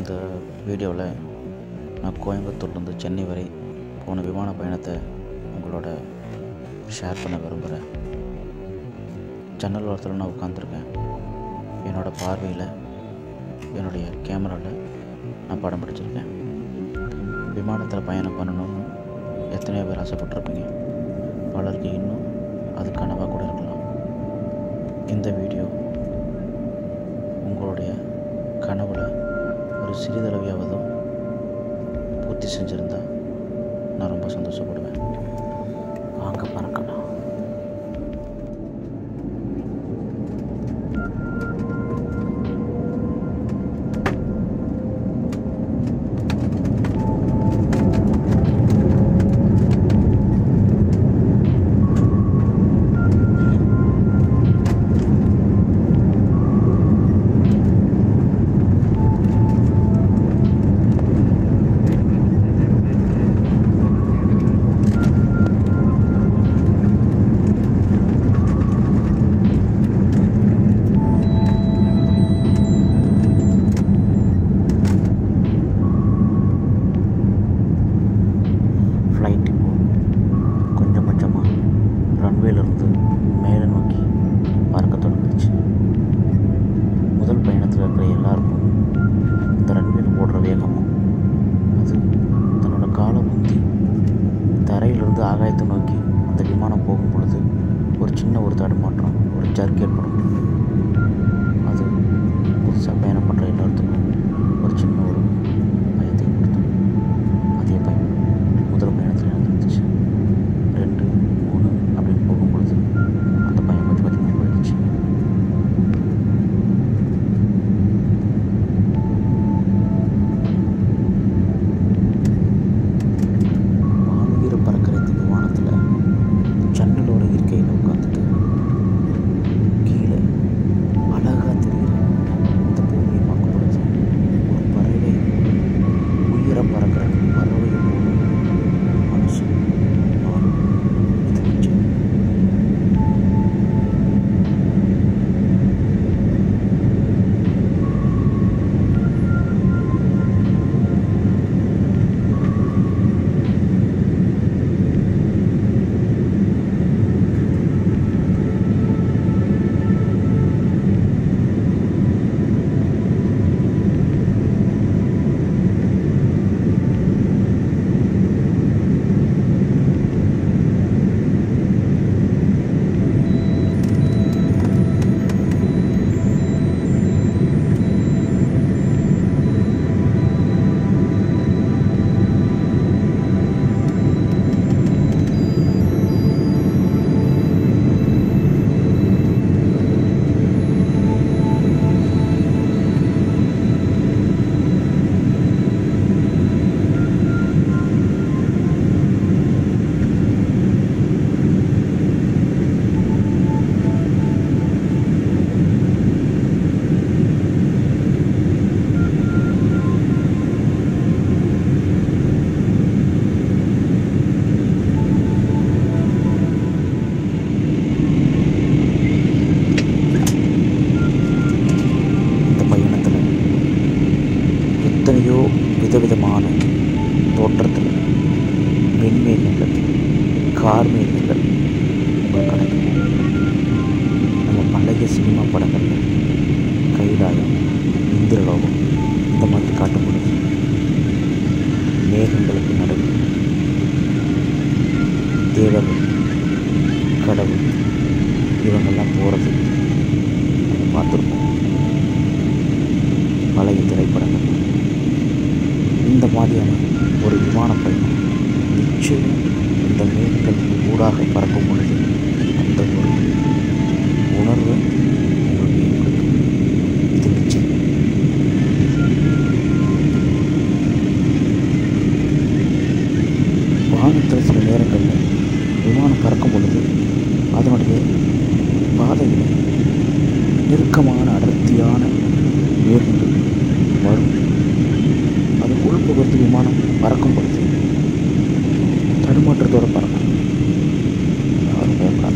இந்த வீடியோவில் நான் கோயம்புத்தூர்லேருந்து சென்னை வரை போன விமான பயணத்தை உங்களோட ஷேர் பண்ண விரும்புகிறேன். ஜன்னல் ஓரத்தில் நான் உட்காந்துருக்கேன். என்னோடய பார்வையில் என்னுடைய கேமராவில் நான் படம் பிடிச்சிருக்கேன். விமானத்தில் பயணம் பண்ணணும்னு எத்தனையோ பேர் ஆசைப்பட்டிருப்பீங்க. பலருக்கு இன்னும் அது கனவாக கூட இருக்கலாம். இந்த வீடியோ உங்களுடைய கனவில் ஒரு சிறிதளவையாவதோ பூர்த்தி செஞ்சுருந்தால் நான் ரொம்ப சந்தோஷப்படுவேன். வாங்க பறக்கலாம். ஃப்ளைட் கொஞ்சம் கொஞ்சமாக ரன்வேலேருந்து மேலே நோக்கி பறக்க தொடங்கிடுச்சு. முதல் பயணத்தில் இருக்கிற எல்லாருக்கும் இந்த ரன்வேல போடுற வேகமும் அது தன்னோட காலை ஊந்தி தரையிலிருந்து ஆகாயத்தை நோக்கி அந்த விமானம் போகும் பொழுது ஒரு தடுமாற்றம், ஒரு ஜர்க் ஏற்படும். அது புதுசாக பயணம் பண்ணுற எல்லாத்துக்கும் ஒரு சின்ன பயத்தை கொடுத்தோம். அதே பயம் முதல் பயணத்தில் நடந்துச்சு. 2, 3 அப்படின்னு போகும்பொழுது அந்த பயம் கொஞ்சம் கொஞ்சமாக போயிடுச்சு. வானுயிர பறக்கிற இந்த விமானத்தில் ஜன்னலோட இருக்கையில் உட்காந்துட்டு கீழே அழகாக தெரிகிற இந்த பூமியை பார்க்கும் பொழுது ஒரு பறவை உயிர பறக்கிற பறவையை போல மனசு மாறும். இது நிச்சயம். எத்தனையோ விதவிதமான தோற்றத்தில் விண்மீன்கள், கார்மீன்கள் உங்களுக்கு கிடைக்கும். நம்ம பழைய சினிமா படங்களில் கைலாயம், இந்திரலோகம் இந்த மாதிரி காட்டும் பொழுது மேகங்களுக்கு நடுவில் தேவர்கள், கடவுள் இவங்கெல்லாம் போகிறது நம்ம பார்த்துருக்கோம் பழைய திரைப்படங்கள். இந்த மாதிரியான ஒரு விமான பயணம் நிச்சயம் இந்த மேகங்கள் ஊடாக பறக்கும் பொழுது அந்த ஒரு உணர்வு உங்களுக்கு ஏற்படுத்தும். இது நிச்சயம். வானத்தில் சில நேரங்களில் விமானம் பறக்கும் பொழுது அதனுடைய பாதையில் நெருக்கமான அடர்த்தியான மேகங்கள் வரும். அது உள்புகுந்து விமானம் பறக்கும் பொழுது தடுமாற்றத்தோடு பறக்கும். யாரும் பயப்படாது.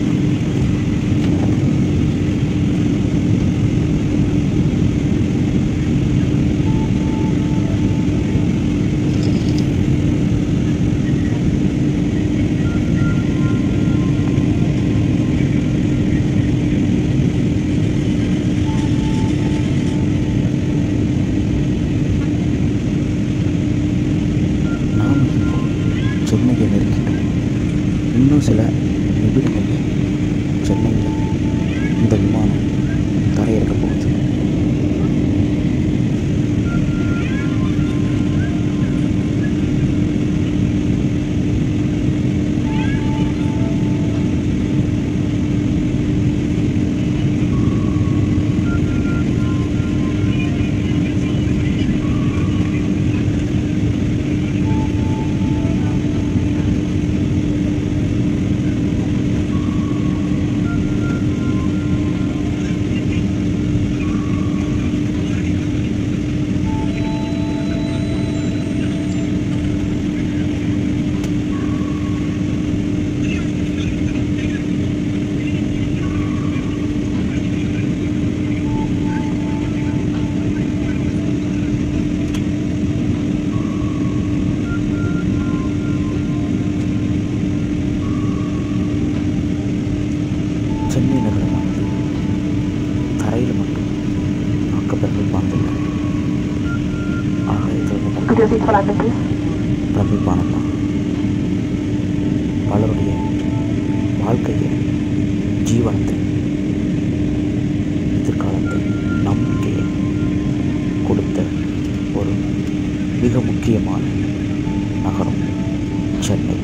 put your seat for landing, please. பிரமிப்பானதான் பலருடைய வாழ்க்கையை, ஜீவனத்தை, எதிர்காலத்தை, நம்பிக்கையை கொடுத்த ஒரு மிக முக்கியமான நகரம் சென்னை.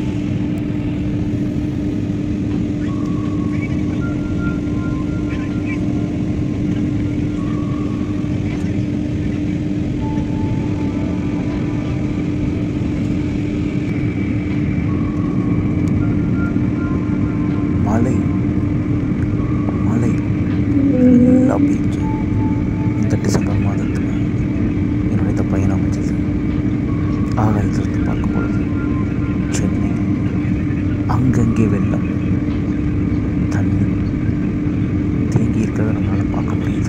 மழை மழை நல்லா பெய்ஞ்சு இந்த டிசம்பர் மாதத்தில் என்னுடைய இந்த பயணம் அமைச்சது. ஆகாயத்திலிருந்து பார்க்கும் பொழுது சென்னை அங்கங்கே வெள்ளம், தண்ணி தேங்கி இருக்கிறத நம்மளால் பார்க்க முடியுது.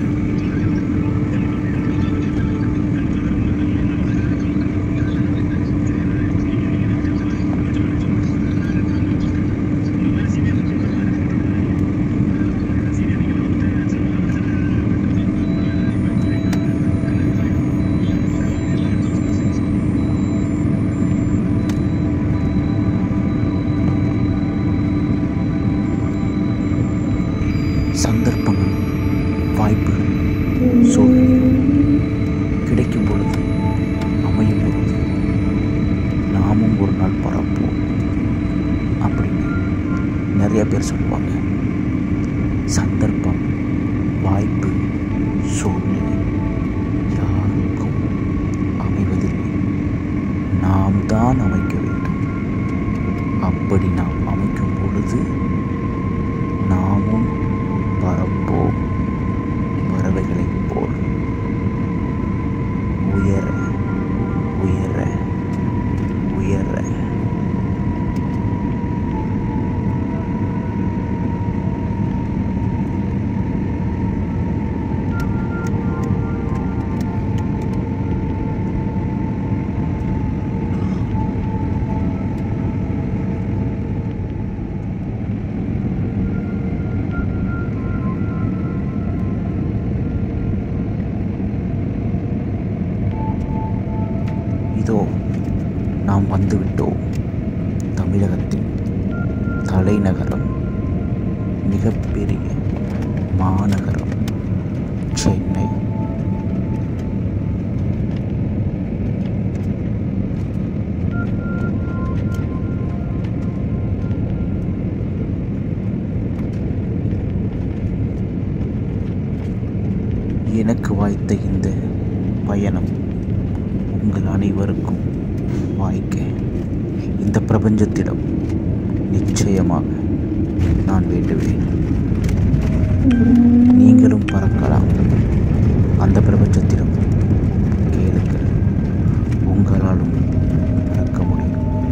சந்தர்ப்பங்கள், வாய்ப்புகள், சூழ்நிலை கிடைக்கும் பொழுது, அமையும் பொழுது நாமும் ஒரு நாள் பறப்போம் அப்படின்னு நிறைய பேர் சொல்லுவாங்க. சந்தர்ப்பம், வாய்ப்பு, சூழ்நிலை யாருக்கும் அமைவதில்லை. நாம் தான் அமைக்க வேண்டும். அப்படி நாம் அமைக்கும் பொழுது நாமும் பறப்போம். பறவைகளைப் போல் உயர உயர உயர. இதோ நாம் வந்துவிட்டோம். தமிழகத்தின் தலைநகரம், மிகப்பெரிய மாநகரம் சென்னை. எனக்கு வாய்த்த இந்த பயணம் உங்கள் அனைவருக்கும் வாய்க்க இந்த பிரபஞ்சத்திடம் நிச்சயமாக நான் வேண்டுவேன். நீங்களும் பறக்கலாம். அந்த பிரபஞ்சத்திடம் கேளுங்கள், உங்களாலும் பறக்க முடியும்.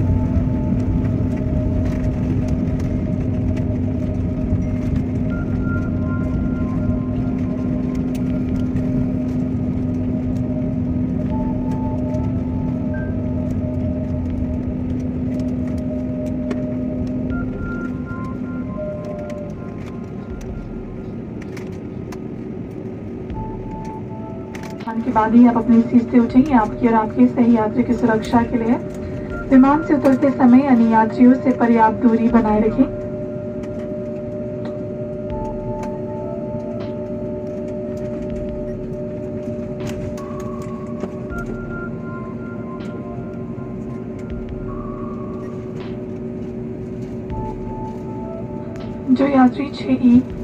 के बाद ही आप अपनी सीट से उठेंगे। आपकी और आपके सही यात्री की सुरक्षा के लिए विमान से उतरते समय अन्य यात्रियों से पर्याप्त दूरी बनाए रखें। जो यात्री 6E